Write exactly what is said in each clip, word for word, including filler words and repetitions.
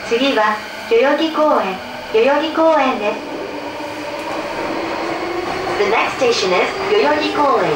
次は代々木公園、代々木公園です。 The next station is Yoyogi-koen.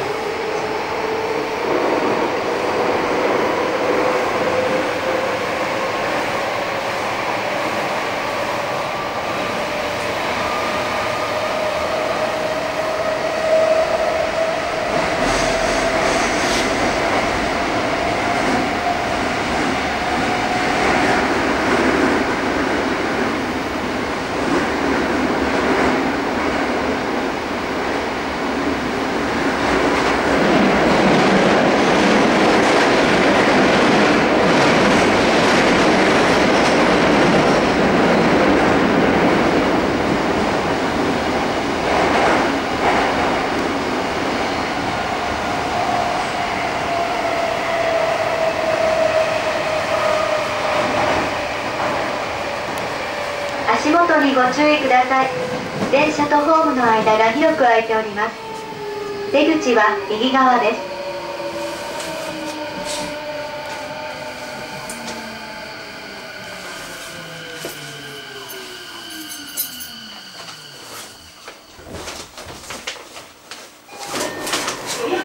足元にご注意ください。電車とホームの間が広く空いております。出口は右側です。